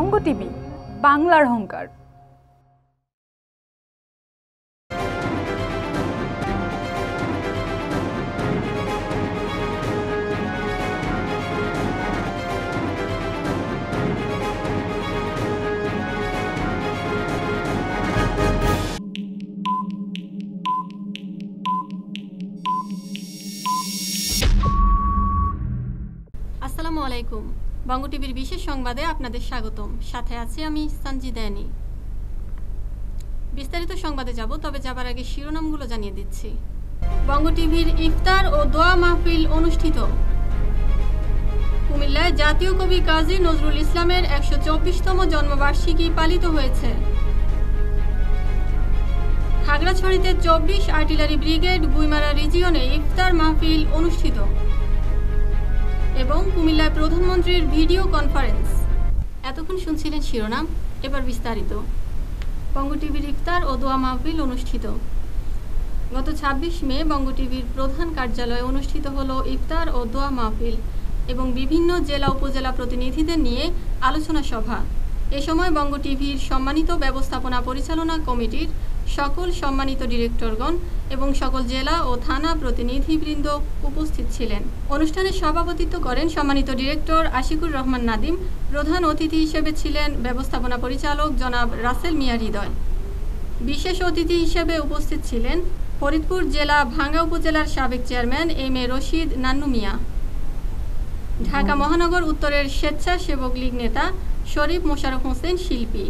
বঙ্গ TV, বাংলার অহংকার। আসসালামু আলাইকুম। বঙ্গ টিভির বিশেষ সংবাদে আপনাদের স্বাগতম। সাথে আছি আমি সঞ্জিদানি। বিস্তারিত সংবাদে যাব, তবে যাবার আগে শিরোনামগুলো জানিয়ে দিচ্ছি। বঙ্গ টিভির ইফতার ও দোয়া মাহফিল অনুষ্ঠিত। কুমিল্লায় জাতীয় কবি কাজী নজরুল ইসলামের ১২৪তম জন্মবার্ষিকী পালিত হয়েছে। খাগড়াছড়িতে ২৪ আর্টিলারি ব্রিগেড গুইমারা রিজিয়নে ইফতার মাহফিল অনুষ্ঠিত। এবং কুমিল্লায় প্রধানমন্ত্রীর ভিডিও কনফারেন্স। এতক্ষণ শুনছিলেন শিরোনাম, এবার বিস্তারিত। বঙ্গ টিভির ইফতার ও দোয়া মাহফিল অনুষ্ঠিত। গত ২৬ মে বঙ্গ টিভির প্রধান কার্যালয়ে অনুষ্ঠিত হলো ইফতার ও দোয়া মাহফিল এবং বিভিন্ন জেলা উপজেলা প্রতিনিধিদের নিয়ে আলোচনা সভা। এ সময় বঙ্গ টিভির সম্মানিত ব্যবস্থাপনা পরিচালনা কমিটির সকল সম্মানিত ডিরেক্টরগণ এবং সকল জেলা ও থানা প্রতিনিধিবৃন্দ উপস্থিত ছিলেন। অনুষ্ঠানে সভাপতিত্ব করেন সম্মানিত ডিরেক্টর আশিকুর রহমান নাদিম। প্রধান অতিথি হিসেবে ছিলেন ব্যবস্থাপনা পরিচালক জনাব রাসেল মিয়া হৃদয়। বিশেষ অতিথি হিসেবে উপস্থিত ছিলেন ফরিদপুর জেলা ভাঙ্গা উপজেলার সাবেক chairman M A Rashid Nannu Mia, Dhaka মহানগর উত্তরের স্বেচ্ছাসেবক লীগ নেতা শরীফ মোশাররফ হোসেন শিল্পী,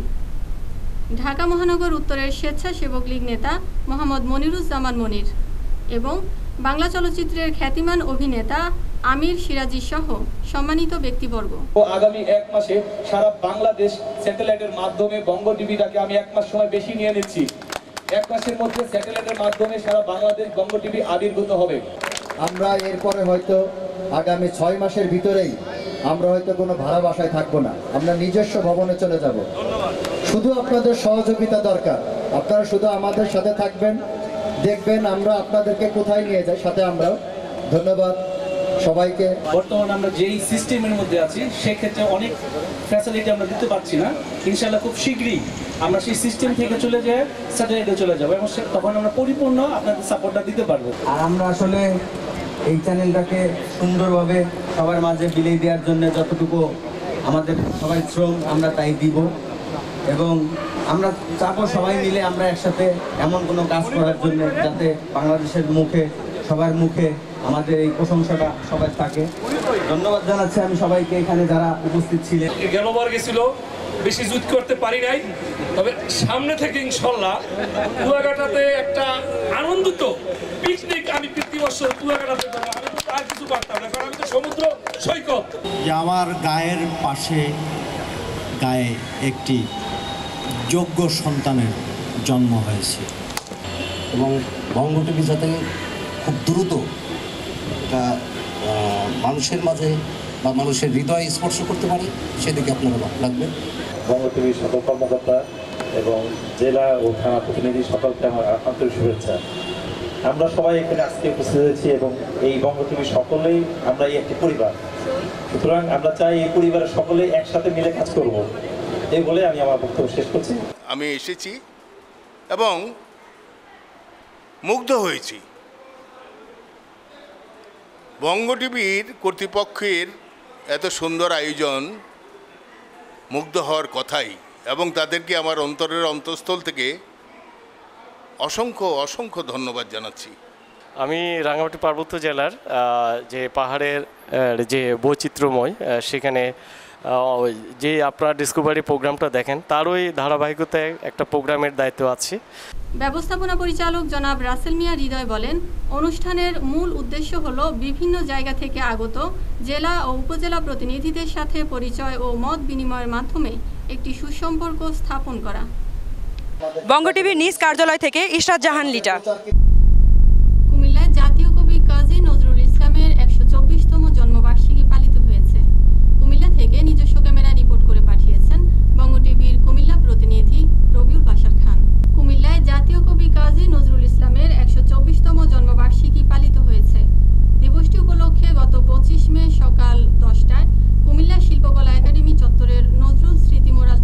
ঢাকা মহানগর উত্তরের স্বেচ্ছাসেবক লীগ নেতা মোহাম্মদ মনিরুজ্জামান মনির এবং বাংলা চলচ্চিত্রের খ্যাতিমান অভিনেতা আমির সিরাজি সহ সম্মানিত ব্যক্তিবর্গ। আগামী ১ মাসে সারা বাংলাদেশ স্যাটেলাইটের মাধ্যমে বঙ্গ টিভিটাকে আমি 1 মাস সময় বেশি নিয়ে নিচ্ছি। 1 মাসের মধ্যে স্যাটেলাইটের মাধ্যমে সারা বাংলাদেশ বঙ্গ টিভি আবির্ভূত হবে। আমরা এরপরে হয়তো আগামী 6 মাসের ভিতরেই আমরা হয়তো কোনো ভাড়া বাসায় থাকবো না, আমরা নিজস্ব ভবনে চলে যাব। শুধু আপনাদের সহযোগিতা দরকার। আপনারা শুধু আমাদের সাথে থাকবেন, দেখবেন আমরা আপনাদেরকে কোথায় নিয়ে যাই, সাথে আমরাও। ধন্যবাদ সবাইকে। বর্তমানে আমরা যেই সিস্টেমের মধ্যে আছি সেক্ষেত্রে অনেক ফ্যাসিলিটি আমরা দিতে পারছি না। ইনশাআল্লাহ খুব শীঘ্রই আমরা সেই সিস্টেম থেকে চলে যাই স্যাটেলাইটে চলে যাবো এবং তখন আমরা পরিপূর্ণ আপনাদের সাপোর্টটা দিতে পারবো। আর আমরা আসলে এই চ্যানেলটাকে সুন্দরভাবে সবার মাঝে বিলিয়ে দেওয়ার জন্য যতটুকু আমাদের সবাই শ্রম আমরা তাই দিব এবং আমরা চাপও সবাই মিলে আমরা একসাথে এমন কোনো কাজ করার জন্য যাতে বাংলাদেশের মুখে সবার মুখে আমাদের এই প্রশংসাটা সবাই থাকে। ধন্যবাদ জানাচ্ছি আমি সবাইকে এখানে যারা উপস্থিত ছিলেন। গেলবার গেছিল, বেশি যুদ্ধ করতে পারি নাই, তবে সামনে থেকে ইনশাল্লাহ কুয়াকাটাতে একটা আনন্দিত পিকনিক আমি প্রতি বছর কুয়াকাটাতে যাবো। আমি তো আর কিছু পারতাম না, কারণ আমি তো সমুদ্র সৈকত। যে আমার গায়ের পাশে গায়ে একটি যোগ্য সন্তানের জন্ম হয়েছে এবং বঙ্গ টিভি যাতে খুব দ্রুত এটা মানুষের মাঝে বা মানুষের হৃদয়ে স্পর্শ করতে পারে সেদিকে আপনারা রাখবেন। বঙ্গ টিভির সকল কর্মকর্তা এবং জেলা ও থানা প্রতিনিধি সকলকে আমার আন্তরিক শুভেচ্ছা। আমরা সবাই এখানে আজকে উপস্থিত হয়েছি এবং এই বঙ্গ টিভির সকলেই আমরা এই একটি পরিবার। সুতরাং আমরা চাই এই পরিবারের সকলেই একসাথে মিলে কাজ করব, এই বলে আমি আমার বক্তব্য শেষ করছি। আমি এসেছি এবং মুগ্ধ হয়েছি। বঙ্গ টিভির কর্তৃপক্ষের এত সুন্দর আয়োজন মুগ্ধ হওয়ার কথাই, এবং তাদেরকে আমার অন্তরের অন্তঃস্থল থেকে অসংখ্য অসংখ্য ধন্যবাদ জানাচ্ছি। আমি রাঙ্গামাটি পার্বত্য জেলার যে পাহাড়ের যে বৈচিত্র্যময় সেখানে যে আপনারা ডিসকভারি প্রোগ্রামটা দেখেন তারই ধারাবাহিকতায় একটা প্রোগ্রামের দায়িত্ব আছে। ব্যবস্থাপনা পরিচালক জনাব রাসেল মিয়া হৃদয় বলেন, অনুষ্ঠানের মূল উদ্দেশ্য হলো বিভিন্ন জায়গা থেকে আগত জেলা ও উপজেলা প্রতিনিধিদের সাথে পরিচয় ও মত বিনিময়ের মাধ্যমে একটি সুসম্পর্ক স্থাপন করা। বঙ্গ টিভির নিজ কার্যালয় থেকে ইশরাত জাহান লিটা। কুমিল্লায় জাতীয় কবি কাজী নজরুল ইসলামের ১২৪তম জন্মবার্ষিকী পালিত হয়েছে। কুমিল্লা থেকে নিজস্ব ক্যামেরা রিপোর্ট করে পাঠিয়েছেন বঙ্গ টিভির কুমিল্লা প্রতিনিধি রবিউল বাশার খান। কুমিল্লায় জাতীয় কবি কাজী নজরুল ইসলামের ১২৪তম জন্মবার্ষিকী পালিত হয়েছে। দিবসটি উপলক্ষে গত ২৫ মে সকাল ১০টায় কুমিল্লা শিল্পকলা একাডেমি চত্বরের নজরুল স্মৃতি মোড়াল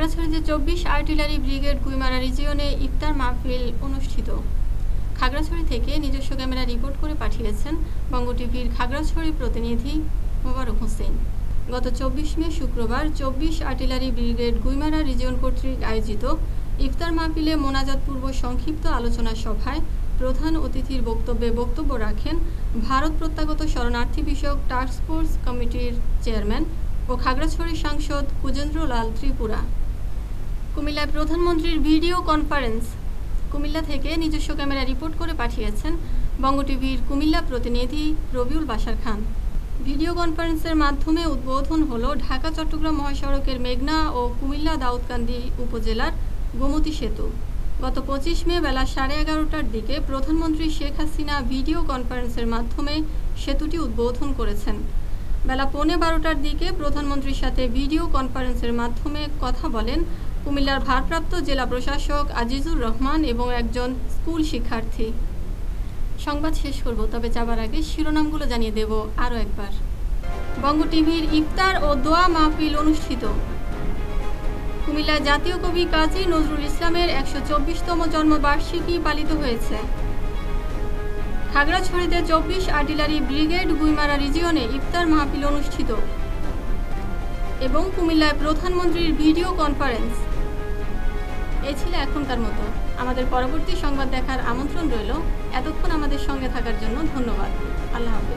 খাগড়াছড়িতে 24 আর্টিলারি ব্রিগেড গুইমারা রিজিয়নে ইফতার মাহফিল অনুষ্ঠিত। খাগড়াছড়ি থেকে নিজস্ব ক্যামেরা রিপোর্ট করে পাঠিয়েছেন বঙ্গ টিভির খাগড়াছড়ি প্রতিনিধি মোবারক হোসেন। গত 24 মে শুক্রবার 24 আর্টিলারি ব্রিগেড গুইমারা রিজিয়ন কর্তৃক আয়োজিত ইফতার মাহফিলে মোনাজাত পূর্ব সংক্ষিপ্ত আলোচনা সভায় প্রধান অতিথির বক্তব্যে বক্তব্য রাখেন ভারত প্রত্যাগত শরণার্থী বিষয়ক টাস্কফোর্স কমিটির চেয়ারম্যান ও খাগড়াছড়ি সাংসদ কুজেন্দ্রলাল ত্রিপুরা। কুমিল্লায় প্রধানমন্ত্রীর ভিডিও কনফারেন্স। কুমিল্লা থেকে নিজস্ব ক্যামেরা রিপোর্ট করে পাঠিয়েছেন বঙ্গ টিভির কুমিল্লা প্রতিনিধি রবিউল বাশার খান। ভিডিও কনফারেন্সের মাধ্যমে উদ্বোধন হলো ঢাকা চট্টগ্রাম মহাসড়কের মেঘনা ও কুমিল্লা দাউদকান্দি উপজেলার গোমতী সেতু। গত 25 মে বেলা 11:30টার দিকে প্রধানমন্ত্রী শেখ হাসিনা ভিডিও কনফারেন্সের মাধ্যমে সেতুটি উদ্বোধন করেছেন। বেলা 11:15টার দিকে প্রধানমন্ত্রীর সাথে ভিডিও কনফারেন্সের মাধ্যমে কথা বলেন কুমিল্লার ভারপ্রাপ্ত জেলা প্রশাসক আজিজুর রহমান এবং একজন স্কুল শিক্ষার্থী। সংবাদ শেষ করব, তবে যাবার আগে শিরোনামগুলো জানিয়ে দেব আরও একবার। বঙ্গ টিভির ইফতার ও দোয়া মাহফিল অনুষ্ঠিত। কুমিল্লা জাতীয় কবি কাজী নজরুল ইসলামের 124তম জন্মবার্ষিকী পালিত হয়েছে। খাগড়াছড়িতে 24 আর্টিলারি ব্রিগেড গুইমারা রিজিয়নে ইফতার মাহফিল অনুষ্ঠিত এবং কুমিল্লায় প্রধানমন্ত্রীর ভিডিও কনফারেন্স। এই ছিল এখনকার মতো। আমাদের পরবর্তী সংবাদ দেখার আমন্ত্রণ রইল। এতক্ষণ আমাদের সঙ্গে থাকার জন্য ধন্যবাদ। আল্লাহ হাফেজ।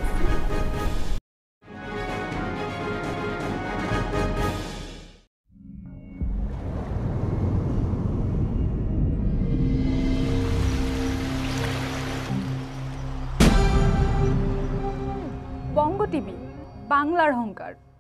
বঙ্গ টিভি, বাংলার অহংকার।